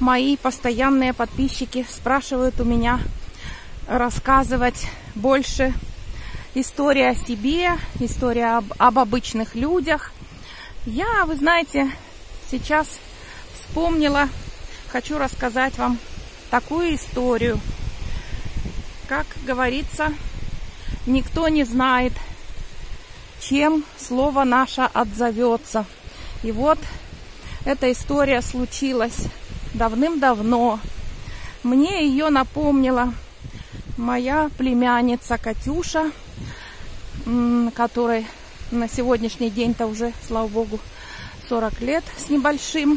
мои постоянные подписчики спрашивают у меня рассказывать больше истории о себе, история об обычных людях. Я, вы знаете, сейчас вспомнила, хочу рассказать вам такую историю. Как говорится, никто не знает, чем слово наше отзовется. И вот эта история случилась давным-давно. Мне ее напомнила моя племянница Катюша, которой на сегодняшний день-то уже, слава богу, 40 лет с небольшим.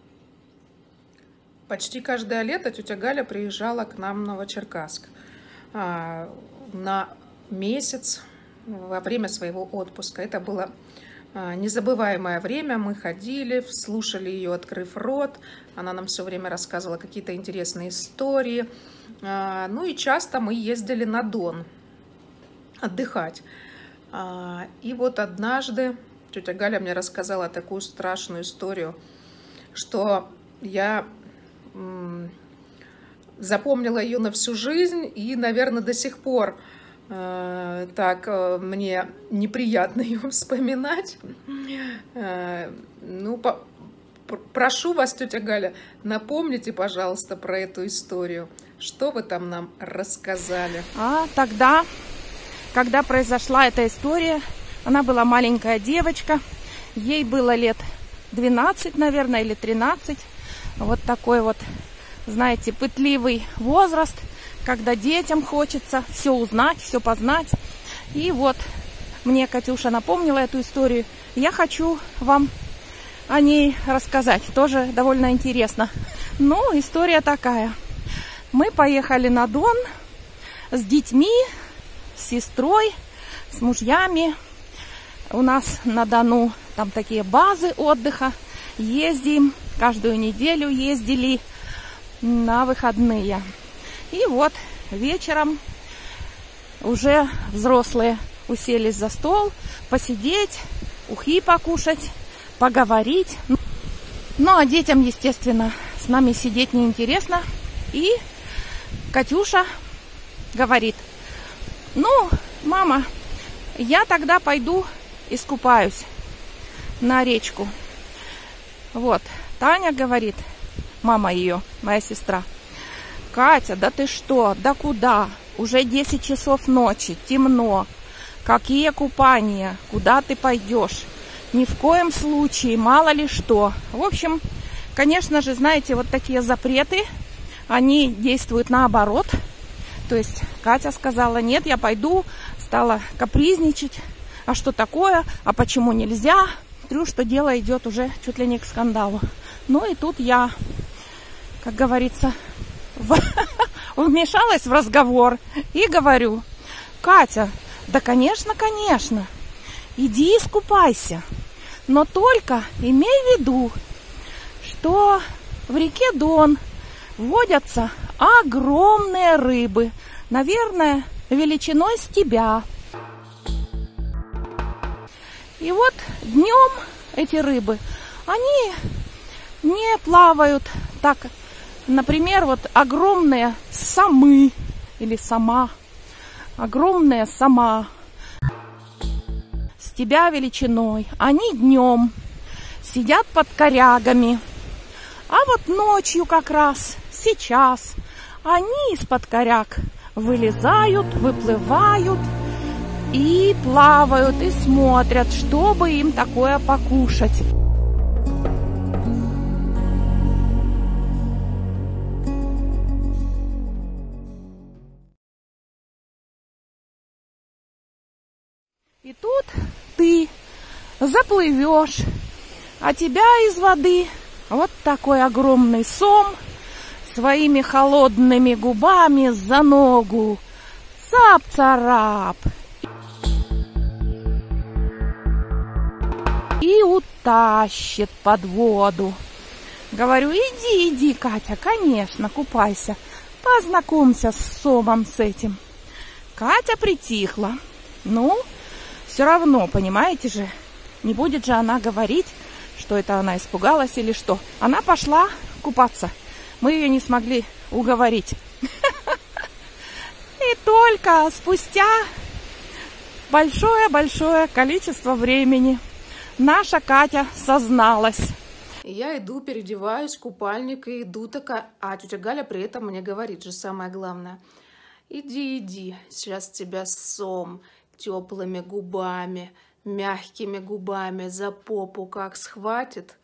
Почти каждое лето тетя Галя приезжала к нам в Новочеркасск на месяц во время своего отпуска. Это было незабываемое время. Мы ходили, слушали ее, открыв рот. Она нам все время рассказывала какие-то интересные истории. Ну и часто мы ездили на Дон отдыхать. И вот однажды тетя Галя мне рассказала такую страшную историю, что я запомнила ее на всю жизнь, и, наверное, до сих пор так мне неприятно ее вспоминать. Ну, прошу вас, тетя Галя, напомните, пожалуйста, про эту историю. Что вы там нам рассказали? Тогда, когда произошла эта история, она была маленькая девочка, ей было лет 12, наверное, или 13. Вот такой вот, знаете, пытливый возраст, когда детям хочется все узнать, все познать. И вот мне Катюша напомнила эту историю. Я хочу вам о ней рассказать. Тоже довольно интересно. Ну, история такая. Мы поехали на Дон с детьми, с сестрой, с мужьями. У нас на Дону там такие базы отдыха. Ездим, каждую неделю ездили на выходные. И вот вечером уже взрослые уселись за стол, посидеть, ухи покушать, поговорить. Ну, а детям, естественно, с нами сидеть неинтересно. И Катюша говорит: ну, мама, я тогда пойду искупаюсь на речку. Вот, Таня говорит, мама ее, моя сестра: Катя, да ты что, да куда? Уже 10 часов ночи, темно. Какие купания? Куда ты пойдешь? Ни в коем случае, мало ли что. В общем, конечно же, знаете, вот такие запреты, они действуют наоборот. То есть Катя сказала: нет, я пойду, стала капризничать. А что такое? А почему нельзя? Смотрю, что дело идет уже чуть ли не к скандалу. Ну и тут я, как говорится, вмешалась в разговор и говорю: Катя, да конечно, конечно, иди искупайся, но только имей в виду, что в реке Дон водятся огромные рыбы, наверное, величиной с тебя. И вот днем эти рыбы, они не плавают так. Например, вот огромные самы или сама, огромная сама с тебя величиной, они днем сидят под корягами, а вот ночью как раз, сейчас, они из-под коряг вылезают, выплывают и плавают, и смотрят, чтобы им такое покушать. И тут ты заплывешь, а тебя из воды вот такой огромный сом своими холодными губами за ногу цап-царап и утащит под воду. Говорю: иди, иди, Катя, конечно, купайся, познакомься с сомом с этим. Катя притихла. Ну, все равно, понимаете же, не будет же она говорить, что это она испугалась или что. Она пошла купаться. мы ее не смогли уговорить. И только спустя большое-большое количество времени наша Катя созналась. Я иду, переодеваюсь, купальник, и иду такая, а тетя Галя при этом мне говорит же самое главное. Иди, иди, сейчас тебя сом теплыми губами, мягкими губами за попу как схватит.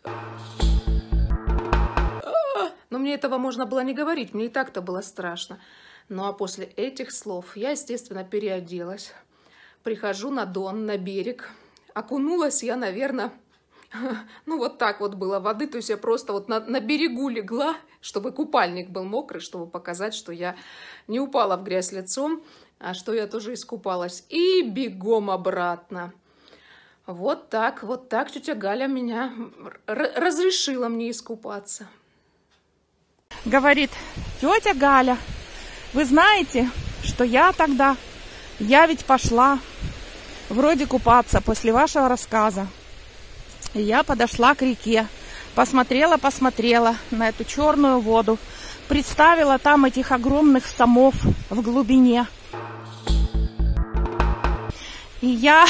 Но мне этого можно было не говорить, мне и так-то было страшно. Ну а после этих слов я, естественно, переоделась. Прихожу на Дон, на берег. Окунулась я, наверное, ну вот так вот было воды. То есть я просто вот на берегу легла, чтобы купальник был мокрый, чтобы показать, что я не упала в грязь лицом, а что я тоже искупалась. И бегом обратно. Вот так тетя Галя меня разрешила мне искупаться. Говорит, тетя Галя, вы знаете, что я ведь пошла вроде купаться после вашего рассказа. И я подошла к реке, посмотрела на эту черную воду, представила там этих огромных сомов в глубине. И я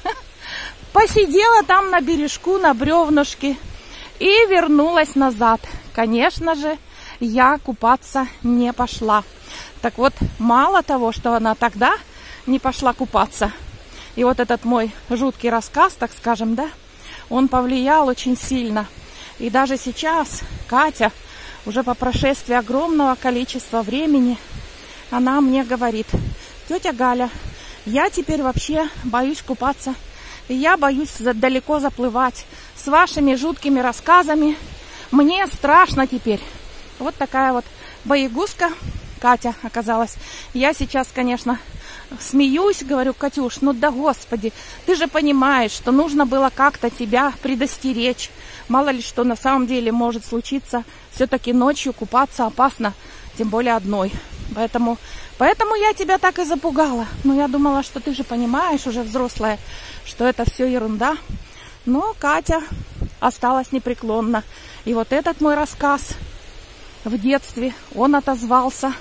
посидела там на бережку, на бревнышке и вернулась назад. Конечно же, я купаться не пошла. Так вот, мало того, что она тогда не пошла купаться, и вот этот мой жуткий рассказ, так скажем, да, он повлиял очень сильно. И даже сейчас Катя, уже по прошествии огромного количества времени, она мне говорит, тетя Галя, я теперь вообще боюсь купаться, и я боюсь далеко заплывать. С вашими жуткими рассказами мне страшно теперь. Вот такая вот боегузка Катя оказалась. Я сейчас, конечно, смеюсь, говорю, Катюш, ну да господи, ты же понимаешь, что нужно было как-то тебя предостеречь. Мало ли что на самом деле может случиться. Все-таки ночью купаться опасно, тем более одной. Поэтому я тебя так и запугала. Но я думала, что ты же понимаешь, уже взрослая, что это все ерунда. Но Катя осталась непреклонна. И вот этот мой рассказ в детстве, он отозвался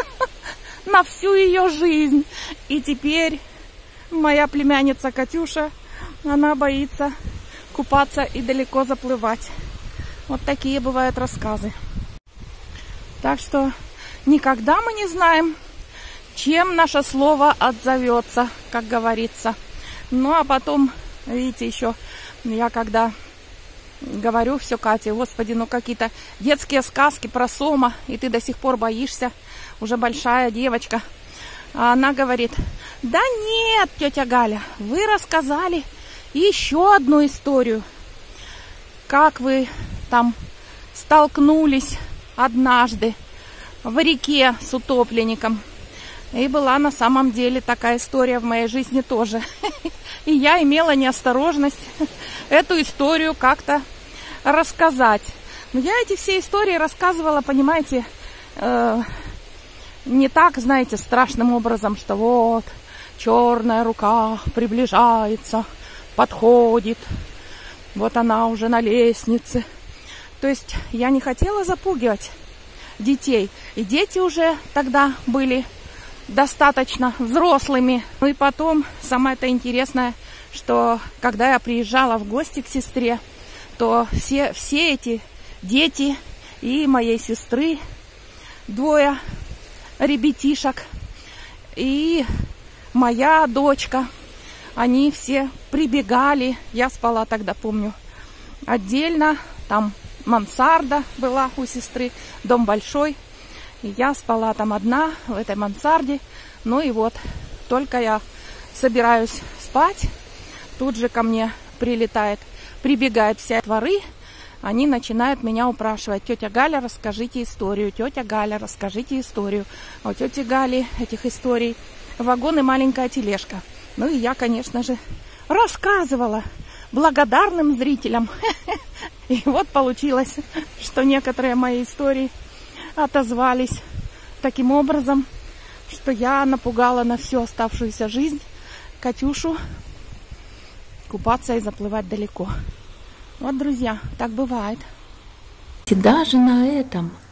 на всю ее жизнь. И теперь моя племянница Катюша, она боится купаться и далеко заплывать. Вот такие бывают рассказы. Так что никогда мы не знаем, чем наше слово отзовется, как говорится. Ну а потом, видите, еще я когда говорю все Кате, господи, ну какие-то детские сказки про сома, и ты до сих пор боишься, уже большая девочка. А она говорит, да нет, тетя Галя, вы рассказали еще одну историю, как вы там столкнулись однажды в реке с утопленником. И была на самом деле такая история в моей жизни тоже. И я имела неосторожность эту историю как-то рассказать. Но я эти все истории рассказывала, понимаете, не так, знаете, страшным образом, что вот черная рука приближается, подходит, вот она уже на лестнице. То есть я не хотела запугивать детей. И дети уже тогда были достаточно взрослыми. Ну и потом, самое это интересное, что когда я приезжала в гости к сестре, то все эти дети и моей сестры, двое ребятишек, и моя дочка, они все прибегали. Я спала тогда, помню, отдельно. Там мансарда была у сестры, дом большой. И я спала там одна, в этой мансарде. Ну и вот, только я собираюсь спать, тут же ко мне прибегают все дворы. Они начинают меня упрашивать. Тетя Галя, расскажите историю. Тетя Галя, расскажите историю. А у тети Гали этих историй вагон и маленькая тележка. Ну и я, конечно же, рассказывала благодарным зрителям. И вот получилось, что некоторые мои истории отозвались таким образом, что я напугала на всю оставшуюся жизнь Катюшу купаться и заплывать далеко. Вот, друзья, так бывает. И даже на этом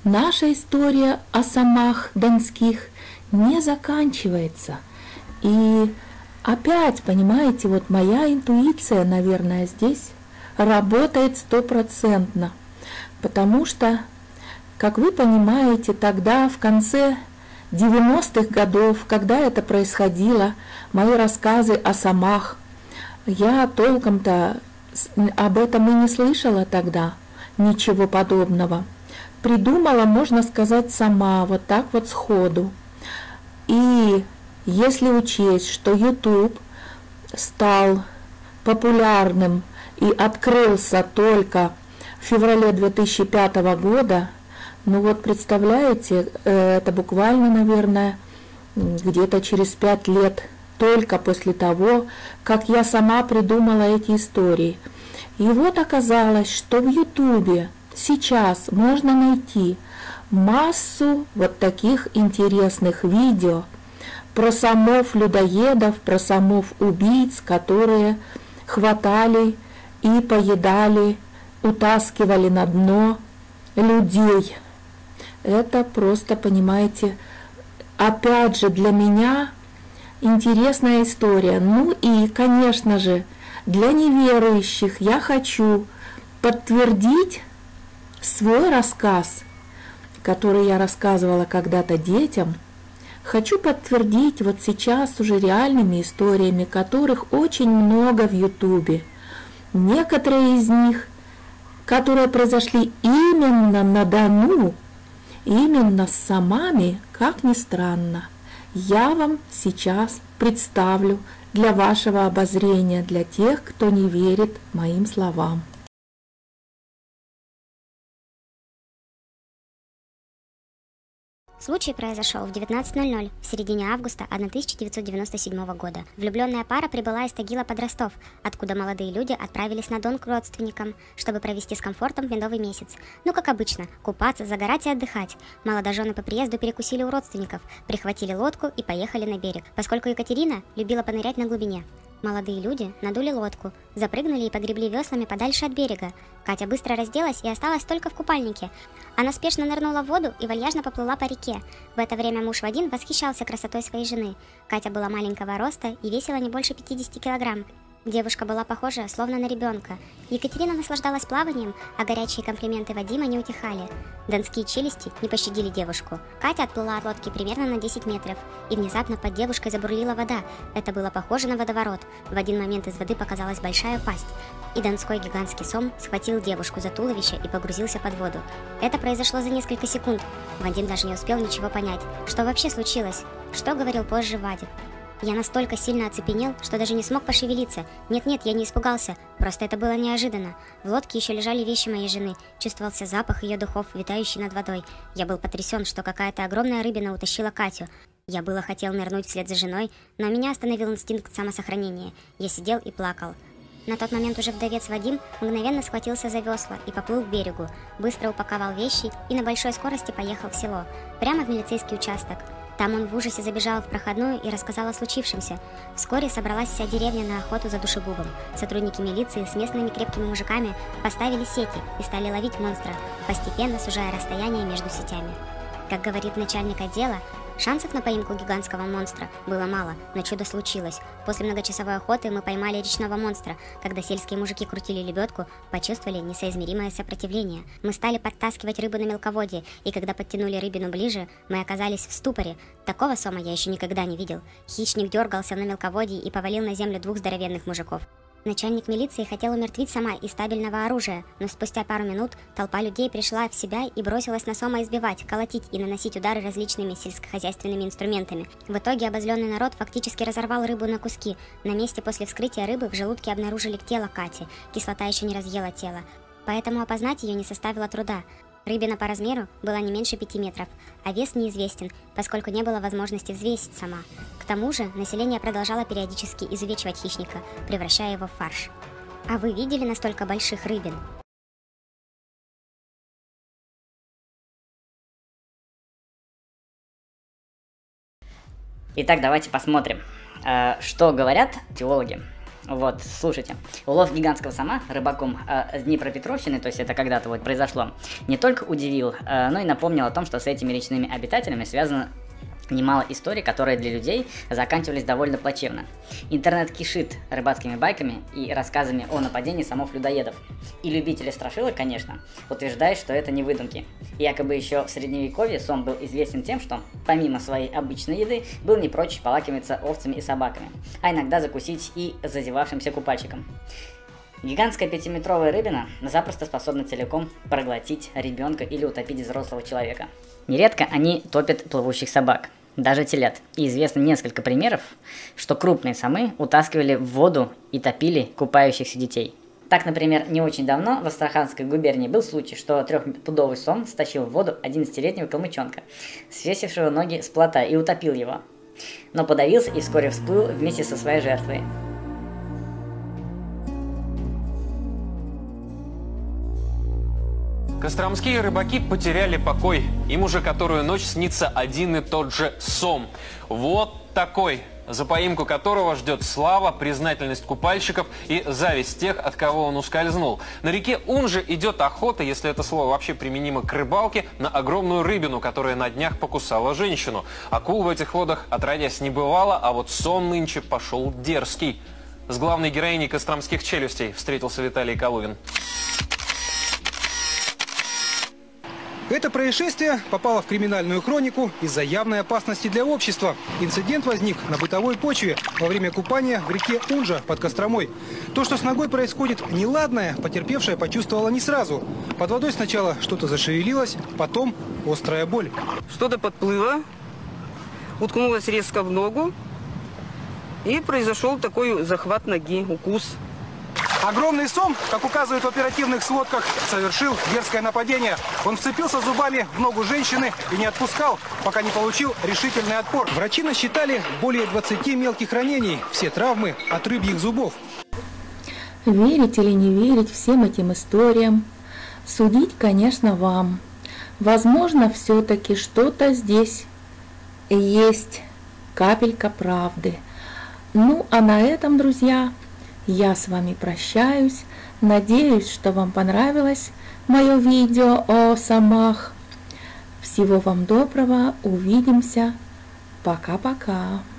наша история о самах донских не заканчивается. И опять, понимаете, вот моя интуиция, наверное, здесь работает 100%, потому что, как вы понимаете, тогда, в конце 90-х годов, когда это происходило, мои рассказы о самах, я толком-то об этом и не слышала тогда, ничего подобного. Придумала, можно сказать, сама, вот так вот сходу. И если учесть, что YouTube стал популярным и открылся только в феврале 2005 года, ну вот представляете, это буквально, наверное, где-то через 5 лет, только после того, как я сама придумала эти истории. И вот оказалось, что в YouTube сейчас можно найти массу вот таких интересных видео про самов-людоедов, про самов-убийц, которые хватали и поедали, утаскивали на дно людей. Это просто, понимаете, опять же для меня интересная история. Ну и, конечно же, для неверующих я хочу подтвердить свой рассказ, который я рассказывала когда-то детям. Хочу подтвердить вот сейчас уже реальными историями, которых очень много в Ютубе. Некоторые из них, которые произошли именно на Дону, именно с самами, как ни странно, я вам сейчас представлю для вашего обозрения, для тех, кто не верит моим словам. Случай произошел в 19:00 в середине августа 1997 года. Влюбленная пара прибыла из Тагила под Ростов, откуда молодые люди отправились на Дон к родственникам, чтобы провести с комфортом медовый месяц. Ну, как обычно, купаться, загорать и отдыхать. Молодожены по приезду перекусили у родственников, прихватили лодку и поехали на берег, поскольку Екатерина любила понырять на глубине. Молодые люди надули лодку, запрыгнули и погребли веслами подальше от берега. Катя быстро разделась и осталась только в купальнике. Она спешно нырнула в воду и вальяжно поплыла по реке. В это время муж Вадим восхищался красотой своей жены. Катя была маленького роста и весила не больше 50 килограмм. Девушка была похожа словно на ребенка. Екатерина наслаждалась плаванием, а горячие комплименты Вадима не утихали. Донские челюсти не пощадили девушку. Катя отплыла от лодки примерно на 10 метров, и внезапно под девушкой забурлила вода. Это было похоже на водоворот. В один момент из воды показалась большая пасть, и донской гигантский сом схватил девушку за туловище и погрузился под воду. Это произошло за несколько секунд. Вадим даже не успел ничего понять. Что вообще случилось? Что говорил позже Вадик? Я настолько сильно оцепенел, что даже не смог пошевелиться. Нет-нет, я не испугался, просто это было неожиданно. В лодке еще лежали вещи моей жены, чувствовался запах ее духов, витающий над водой. Я был потрясен, что какая-то огромная рыбина утащила Катю. Я было хотел нырнуть вслед за женой, но меня остановил инстинкт самосохранения. Я сидел и плакал. На тот момент уже вдовец Вадим мгновенно схватился за весла и поплыл к берегу, быстро упаковал вещи и на большой скорости поехал в село, прямо в милицейский участок. Там он в ужасе забежал в проходную и рассказал о случившемся. Вскоре собралась вся деревня на охоту за душегубом. Сотрудники милиции с местными крепкими мужиками поставили сети и стали ловить монстра, постепенно сужая расстояние между сетями. Как говорит начальник отдела, шансов на поимку гигантского монстра было мало, но чудо случилось. После многочасовой охоты мы поймали речного монстра. Когда сельские мужики крутили лебедку, почувствовали несоизмеримое сопротивление. Мы стали подтаскивать рыбу на мелководье, и когда подтянули рыбину ближе, мы оказались в ступоре. Такого сома я еще никогда не видел. Хищник дергался на мелководье и повалил на землю 2 здоровенных мужиков. Начальник милиции хотел умертвить сома из стабильного оружия, но спустя пару минут толпа людей пришла в себя и бросилась на сома избивать, колотить и наносить удары различными сельскохозяйственными инструментами. В итоге обозленный народ фактически разорвал рыбу на куски. На месте после вскрытия рыбы в желудке обнаружили тело Кати. Кислота еще не разъела тело, поэтому опознать ее не составило труда. Рыбина по размеру была не меньше 5 метров, а вес неизвестен, поскольку не было возможности взвесить сама. К тому же население продолжало периодически изувечивать хищника, превращая его в фарш. А вы видели настолько больших рыбин? Итак, давайте посмотрим, что говорят теологи Вот, слушайте, улов гигантского сома рыбаком с Днепропетровщины, то есть это когда-то вот произошло, не только удивил, но и напомнил о том, что с этими речными обитателями связано немало историй, которые для людей заканчивались довольно плачевно. Интернет кишит рыбацкими байками и рассказами о нападении самов-людоедов. И любители страшилок, конечно, утверждают, что это не выдумки. Якобы еще в средневековье сом был известен тем, что помимо своей обычной еды был не прочь полакомиться овцами и собаками, а иногда закусить и зазевавшимся купальщикам. Гигантская 5-метровая рыбина запросто способна целиком проглотить ребенка или утопить взрослого человека. Нередко они топят плывущих собак, даже телят. И известно несколько примеров, что крупные самы утаскивали в воду и топили купающихся детей. Так, например, не очень давно в Астраханской губернии был случай, что 3-пудовый сом стащил в воду 11-летнего калмычонка, свесившего ноги с плота, и утопил его. Но подавился и вскоре всплыл вместе со своей жертвой. Костромские рыбаки потеряли покой. Им уже которую ночь снится один и тот же сом. Вот такой, за поимку которого ждет слава, признательность купальщиков и зависть тех, от кого он ускользнул. На реке Унже идет охота, если это слово вообще применимо к рыбалке, на огромную рыбину, которая на днях покусала женщину. Акул в этих водах отродясь не бывало, а вот сом нынче пошел дерзкий. С главной героиней костромских челюстей встретился Виталий Колувин. Это происшествие попало в криминальную хронику из-за явной опасности для общества. Инцидент возник на бытовой почве во время купания в реке Унжа под Костромой. То, что с ногой происходит неладное, потерпевшая почувствовала не сразу. Под водой сначала что-то зашевелилось, потом острая боль. Что-то подплыло, уткнулось резко в ногу, и произошел такой захват ноги, укус. Огромный сом, как указывают в оперативных сводках, совершил дерзкое нападение. Он вцепился зубами в ногу женщины и не отпускал, пока не получил решительный отпор. Врачи насчитали более 20 мелких ранений, все травмы от рыбьих зубов. Верить или не верить всем этим историям, судить, конечно, вам. Возможно, все-таки что-то здесь есть, капелька правды. Ну, а на этом, друзья, я с вами прощаюсь. Надеюсь, что вам понравилось мое видео о самах. Всего вам доброго. Увидимся. Пока-пока.